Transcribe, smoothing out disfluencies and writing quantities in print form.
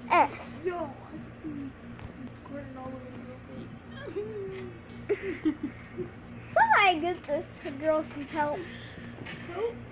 S. Yo, I can see you squirting all over your face. Somebody get this girl some help. Help?